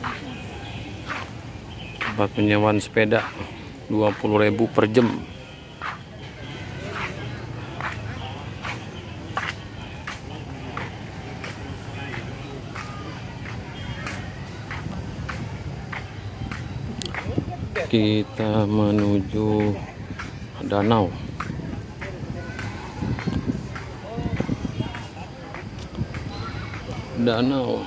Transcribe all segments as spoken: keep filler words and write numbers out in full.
Tempat penyewaan sepeda dua puluh ribu per jam. Kita menuju danau. Danau.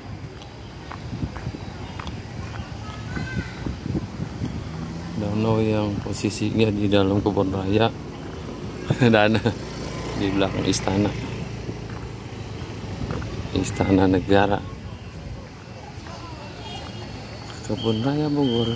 Danau yang posisinya di dalam kebun raya dan di belakang istana. Istana Negara. Kebun Raya Bogor.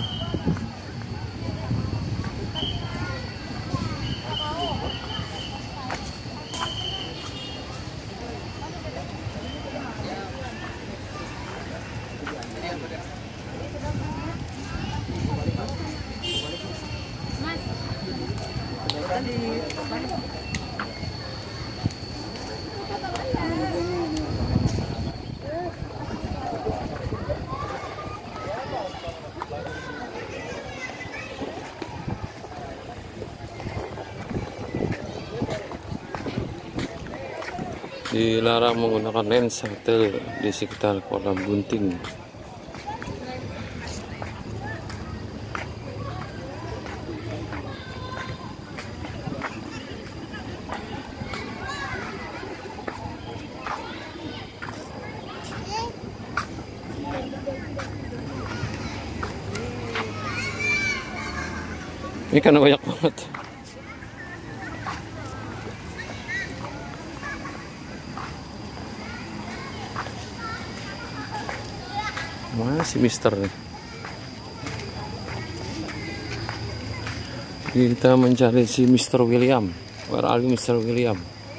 Dilarang menggunakan lensa tele di sekitar kolam gunting. Ini kan banyak banget. Masih Mister nih. Kita mencari si Mister William. Where are you, Mister William?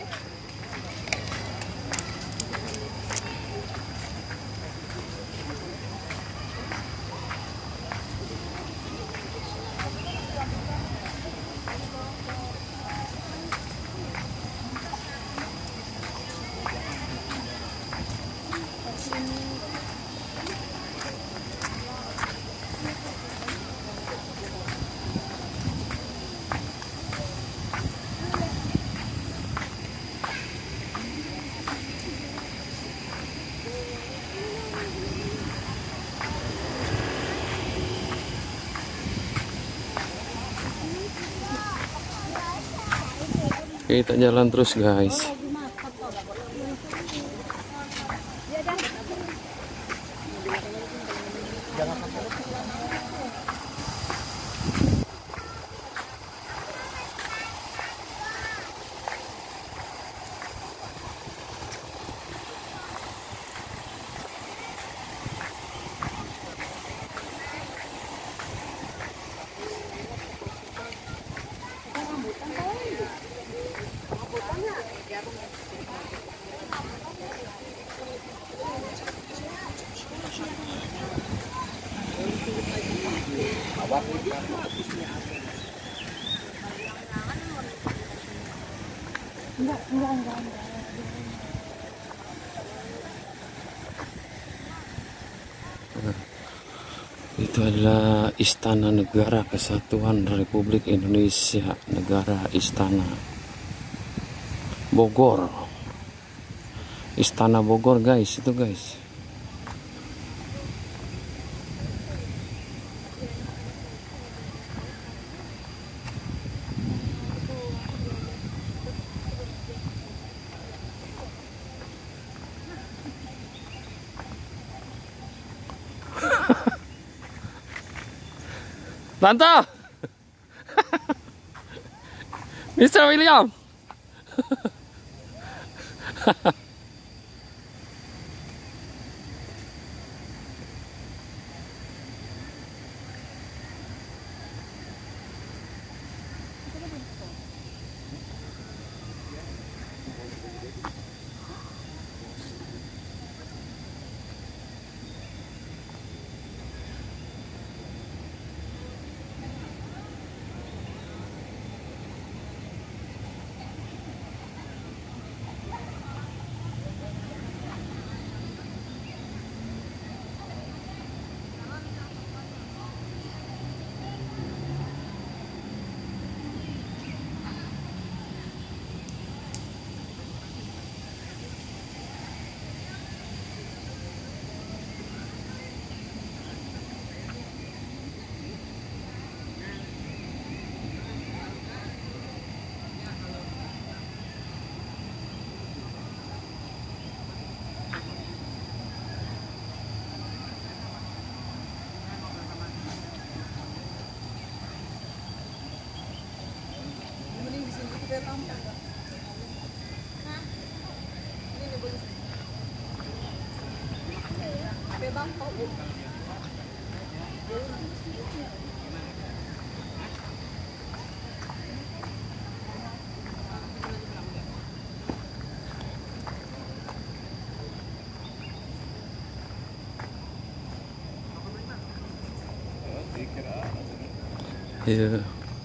Kita jalan terus, guys. Enggak, enggak, enggak, enggak. Itu adalah Istana Negara Kesatuan Republik Indonesia, Negara Istana Bogor. Istana Bogor, guys, itu guys. Tante, Mister William. Iya.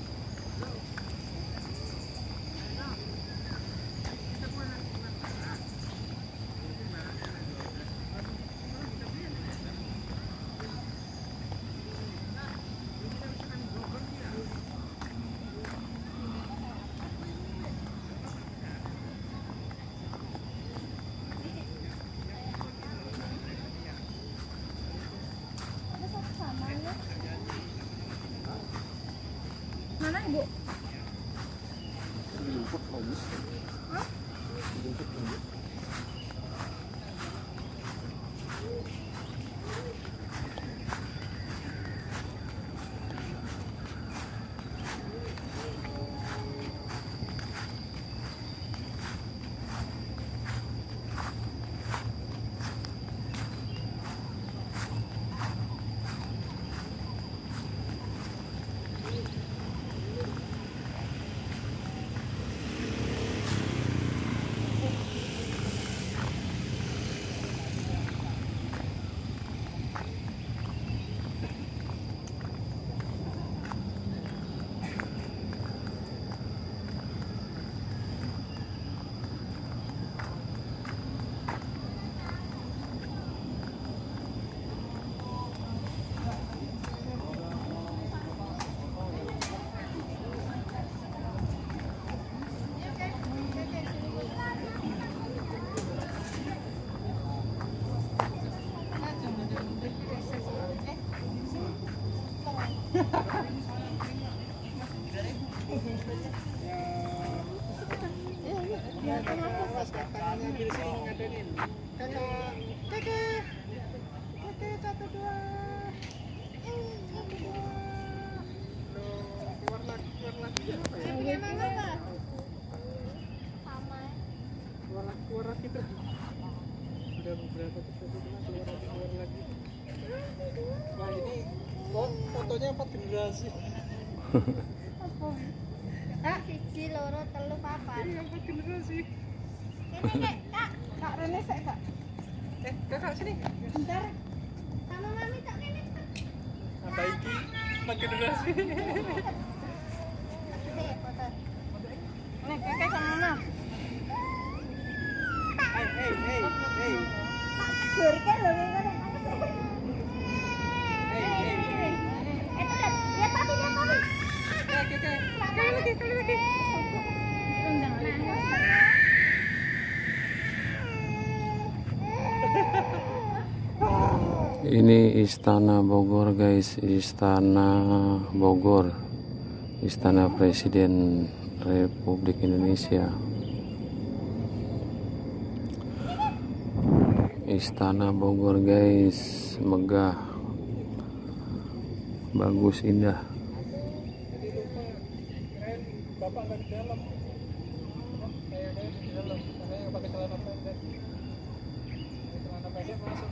Mana ibu? Hah? Ya, kenapa sih? Katanya ambil sini ngadenin. Kakak, kakak, kakak satu dua, satu dua. Loh, keluar lagi, keluar lagi. Yang punya mana pak? Sama. Keluar lagi, keluar lagi tuh. Udah berapa tuh satu dua, keluar lagi, keluar lagi. Wah ini, kok fotonya empat generasi. Apa? Kak, siji, loro, telu, papat. Iya, empat generasi. Ini, Kak. Kak, Kak Rene saya, Kak. Eh, Kakak sini. Bentar. Sama Mami tak kene. Apa iki? Empat generasi. Oke, foto. Nih, Kakak sama Mama. Hei, hei, hei, hei. Pak Gur kan lho ngene. Hei, hei, hei. Eh, lihat, lihat papi, lihat papi. Oke, oke. Kali lagi, kali lagi. Ini Istana Bogor guys, Istana Bogor, Istana Presiden Republik Indonesia. Istana Bogor guys, megah, bagus, indah. Bapak nggak di dalam, kayak kayak di dalam, makanya pakai celana pendek, celana pendek masuk.